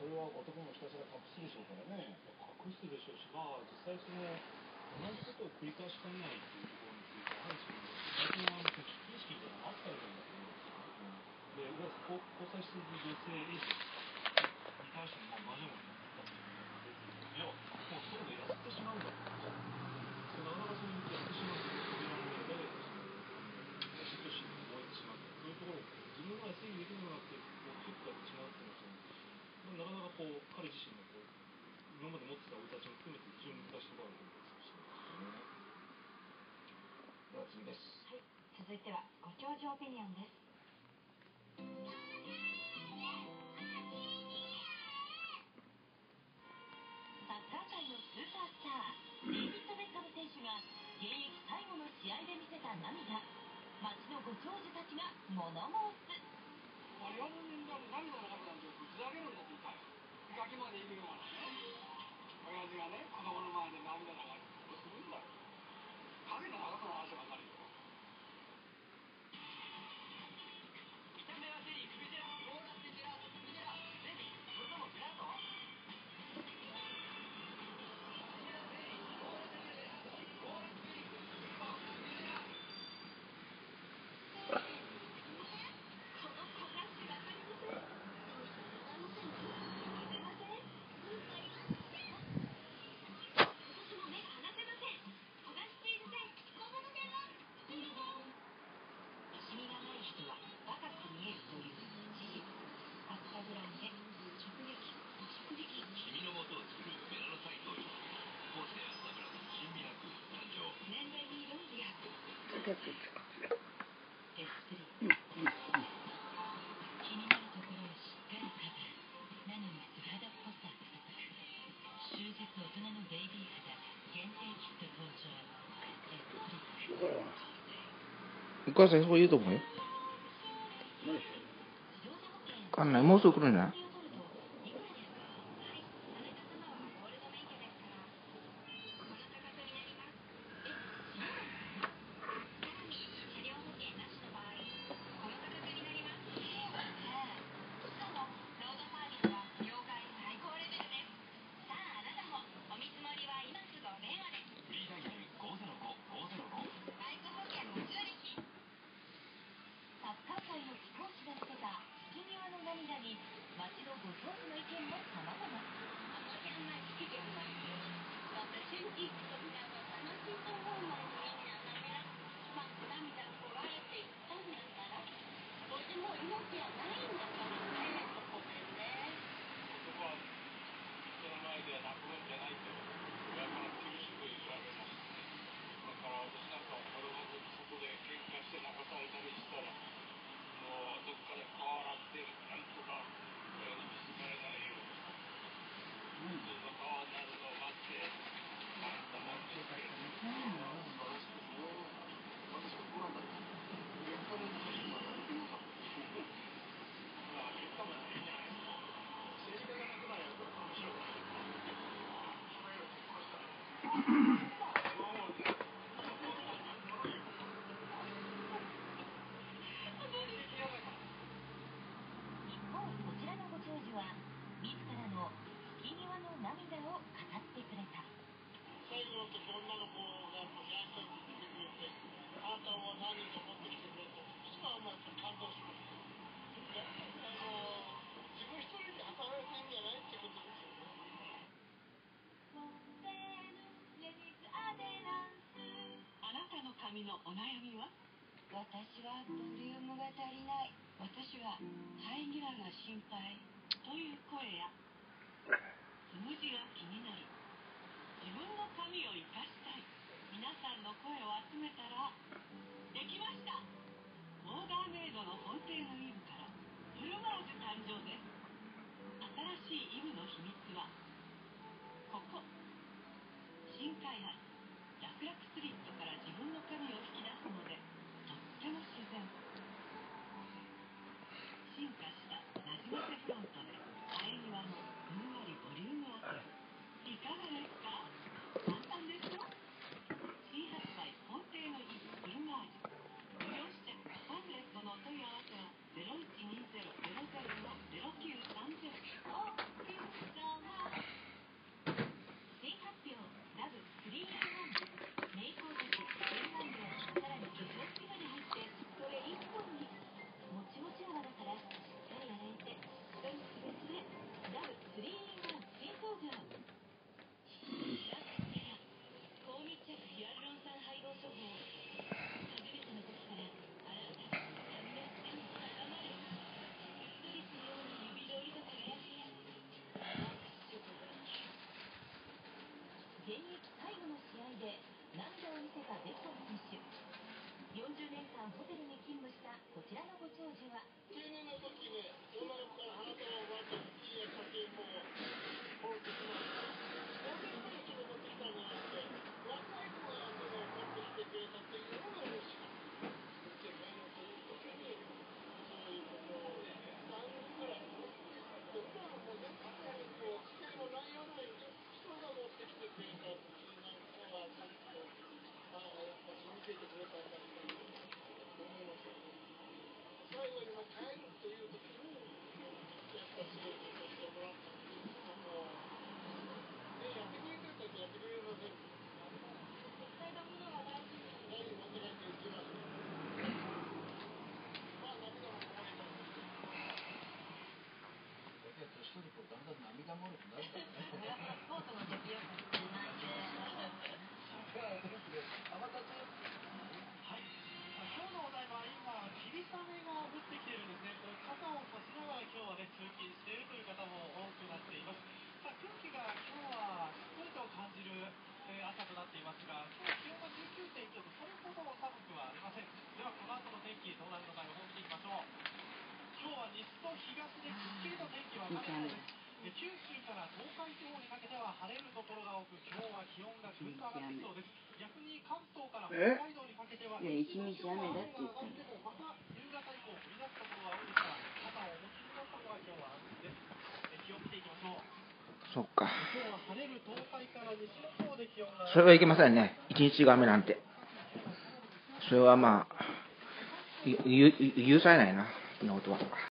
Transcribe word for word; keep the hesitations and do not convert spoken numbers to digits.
れは男もひたすら隠すでしょうからね。 隠すでしょうし、まあ実際その同じことを繰り返しかねないっていうところについては、やはりその最近はあの組織意識みたいなのがあったようなんだと思うんですよね。で、いわゆる交交際している女性エイジに対してもまあ同じようなことをやったっていうので、いや、もうそうでやってしまうんだと。そうなかなかそういうやってしまうという扉の上で、嫉妬心に燃えてしまうというところを自分が制御できるのがなくて、こう、ふっとやってしまうっていうのは、なかなかこう、彼自身のこう、今まで持ってた生い立ちも含めて非常に難しいところだと思いますし、 では次です。 はい、続いてはご長寿オピニオンです。サッカー界のスーパースター、デイビッド・ベッカム選手が現役最後の試合で見せた涙、街のご長寿たちが物申す。 我々の年代で涙の数なんてぶち上げるんだって言ったよ。ガキまでいるような親父がね、子供の前で涙流するんだよ。影の長さの話は分かるよ。見た目はゼリー、クビジェラ、ローラステジェラート、クビジェラ、ゼリー、それともジェラート？ お母さんそう言うと思うよ。分かんない、もうすぐ来るんじゃない？ 髪のお悩みは？私はボリュームが足りない。私は生え際が心配という声や、つむじが気になる、自分の髪を生かしたい、皆さんの声を集めたらできました。オーダーメイドのフォンテーヌイブからブルマージュ誕生です。新しいイブの秘密はここ。新開発楽々スリットから自分の髪を引き出すのでとっても自然。進化したなじませフロントで生え際のふんわりボリュームアップ。いかがですか？簡単でしょ？新発売フォンテーヌイブブルマちらのご長寿は定年の時ね、女の子から花束をもらっていいや写真もポロッとしました。ごねんまえそれ持ってきたんじゃなくて、若い子がそれを持ってきてくれたっていうのが嬉しかった。で、目のする時に、そういうことを何人ぐらい。で、普段もう絶対にこう、機会もないような人が持ってきてくれたっていうのは、ちょっと、ああ、やっぱり見せてくれたんだっていう思いましたね。最後にも帰るという時に、やっぱりそういうことをしてもらったっていうのはもう、ね、やってくれてる時やってくれません。 絶対のものは大事に大事に持って帰っていきます。まあ、涙もこぼれたんですけど。だけど、年取るとだんだん涙もろくなるからね。 やっぱスポーツの時よく泣いてあ、またちょっと。 はい、今日のお台場は今、霧雨が降ってきているんですね。これ傘を差しながら今日はね、通勤しているという方も多くなっています。さあ、空気が今日はしっとりと感じる、えー朝となっていますが、今日は気温がじゅうきゅうてんいちどとそれほど寒くはありません。では、この後の天気、どうなるのか予報を見ていきましょう。今日は西と東でくっきりと天気は晴れそうです。え九州から東海地方にかけては晴れるところが多く、今日は気温がぐっと上がってきそうです。逆に関東から北海道にかけては、 え一日雨だって言っても、また夕方以降降り出すところが多いですから、傘をお持ちになった方が今日は安心です。え気温見ていきましょう。 そっか。 今日は晴れる東海から西の方で気温がそれはいけませんね。一日が雨なんて。それはまあ、ゆゆ許されないな、そんなことは。